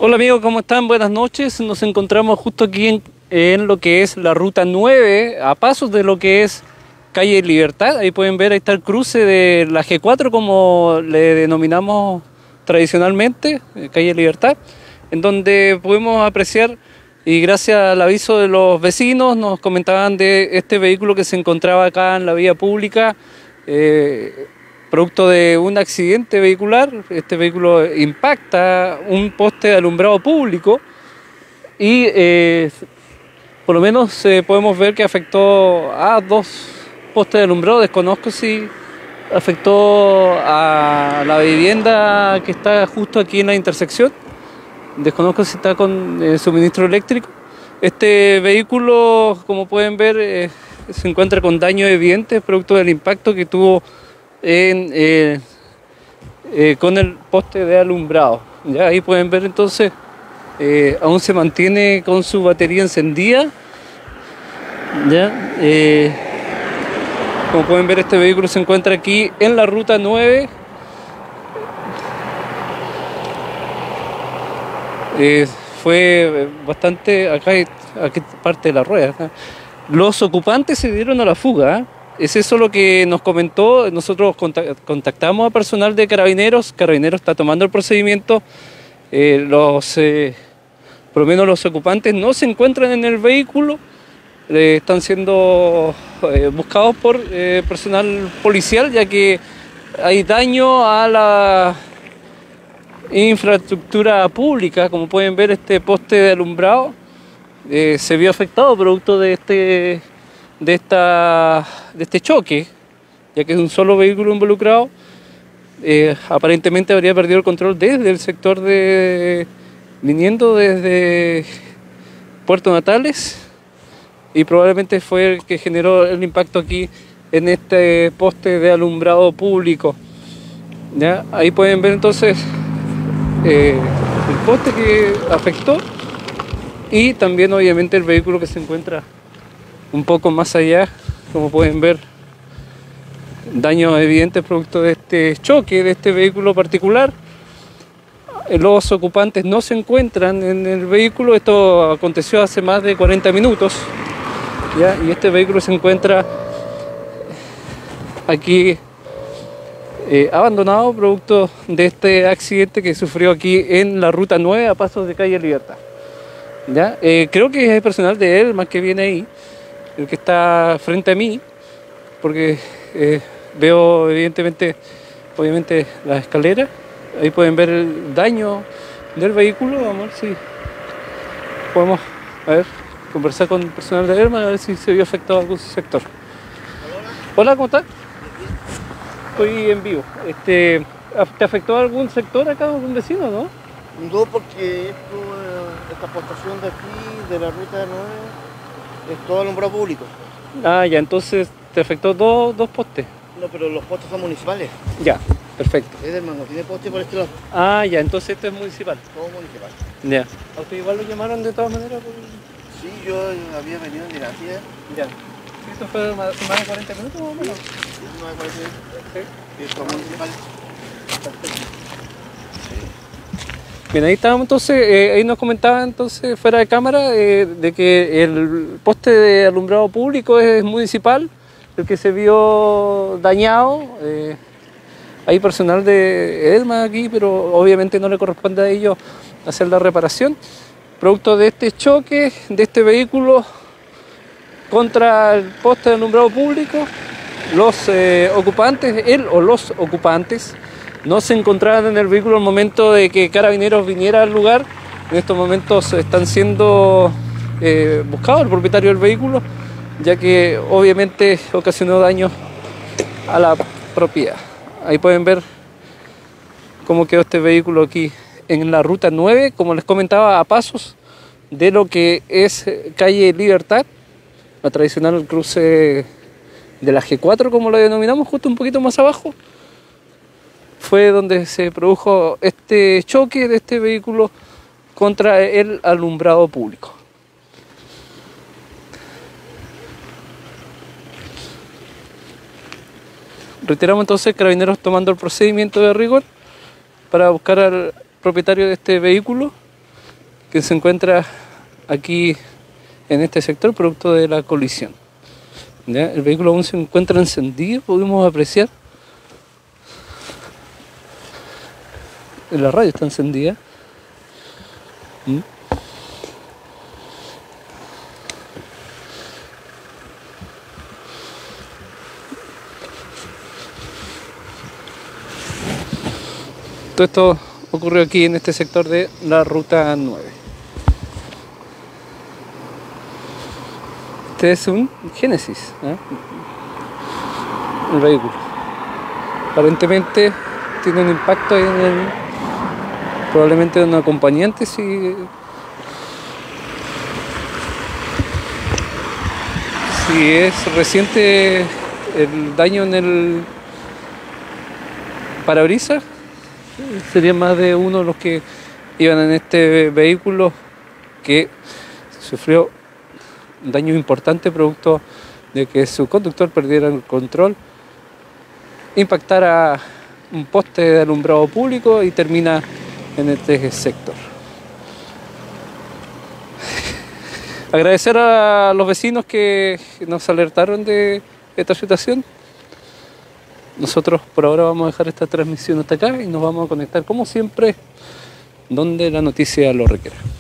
Hola amigos, ¿cómo están? Buenas noches. Nos encontramos justo aquí en lo que es la ruta 9, a pasos de lo que es calle Libertad. Ahí pueden ver, ahí está el cruce de la G4, como le denominamos tradicionalmente, calle Libertad, en donde pudimos apreciar, y gracias al aviso de los vecinos, nos comentaban de este vehículo que se encontraba acá en la vía pública, producto de un accidente vehicular. Este vehículo impacta un poste de alumbrado público y por lo menos podemos ver que afectó a dos postes de alumbrado. Desconozco si afectó a la vivienda que está justo aquí en la intersección. Desconozco si está con suministro eléctrico. Este vehículo, como pueden ver, se encuentra con daños evidentes producto del impacto que tuvo con el poste de alumbrado. Ya ahí pueden ver entonces, aún se mantiene con su batería encendida. Ya, como pueden ver, este vehículo se encuentra aquí en la ruta 9. Fue bastante, aquí parte de la rueda. Acá. Los ocupantes se dieron a la fuga, ¿eh? Es eso lo que nos comentó. Nosotros contactamos a personal de Carabineros. Carabineros está tomando el procedimiento. Por lo menos los ocupantes no se encuentran en el vehículo. Están siendo buscados por personal policial, ya que hay daño a la infraestructura pública. Como pueden ver, este poste de alumbrado se vio afectado producto de este choque, ya que es un solo vehículo involucrado. Aparentemente habría perdido el control desde el sector viniendo desde Puerto Natales, y probablemente fue el que generó el impacto aquí en este poste de alumbrado público. ¿Ya? Ahí pueden ver entonces el poste que afectó, y también obviamente el vehículo que se encuentra un poco más allá. Como pueden ver, daños evidentes producto de este choque de este vehículo particular. Los ocupantes no se encuentran en el vehículo. Esto aconteció hace más de 40 minutos, ¿ya? Y este vehículo se encuentra aquí abandonado producto de este accidente que sufrió aquí en la ruta 9 a pasos de calle Libertad. ¿Ya? Creo que es el personal de él más que viene ahí, el que está frente a mí, porque veo evidentemente, obviamente, las escaleras. Ahí pueden ver el daño del vehículo. Vamos a ver si podemos conversar con el personal de ERMA, a ver si se vio afectado algún sector. Hola, ¿cómo estás? Estoy en vivo. ¿Te afectó algún sector acá, algún vecino, no? No, porque esta postación de aquí, de la ruta 9, es todo alumbrado público. Ah, ya, entonces te afectó dos postes. No, pero los postes son municipales. Ya, perfecto. Es del mango, tiene poste por este lado. Ah, ya, entonces esto es municipal. Todo municipal. Ya. ¿A usted igual lo llamaron de todas maneras? Sí, yo había venido en Dinastía. Ya. ¿Esto fue más de 40 minutos más o menos? Sí, no me parece. Sí. Y es todo municipal. Perfecto. Bien, ahí estábamos entonces, ahí nos comentaba entonces fuera de cámara de que el poste de alumbrado público es municipal, el que se vio dañado. Hay personal de EDMA aquí, pero obviamente no le corresponde a ellos hacer la reparación. Producto de este choque de este vehículo contra el poste de alumbrado público, los ocupantes, él o los ocupantes, no se encontraban en el vehículo al momento de que Carabineros viniera al lugar. En estos momentos están siendo buscados el propietario del vehículo, ya que obviamente ocasionó daño a la propiedad. Ahí pueden ver cómo quedó este vehículo aquí en la ruta 9, como les comentaba, a pasos de lo que es calle Libertad, la tradicional cruce de la G4, como lo denominamos, justo un poquito más abajo. Fue donde se produjo este choque de este vehículo contra el alumbrado público. Reiteramos entonces, Carabineros tomando el procedimiento de rigor para buscar al propietario de este vehículo que se encuentra aquí en este sector producto de la colisión. ¿Ya? El vehículo aún se encuentra encendido, pudimos apreciar. La radio está encendida. Todo esto ocurrió aquí en este sector de la ruta 9. Este es un Génesis, ¿eh? El vehículo. Aparentemente tiene un impacto ahí probablemente de un acompañante si es reciente el daño en el parabrisas. Sería más de uno de los que iban en este vehículo que sufrió un daño importante producto de que su conductor perdiera el control, impactara un poste de alumbrado público y termina en este sector. Agradecer a los vecinos que nos alertaron de esta situación. Nosotros por ahora vamos a dejar esta transmisión hasta acá y nos vamos a conectar como siempre donde la noticia lo requiera.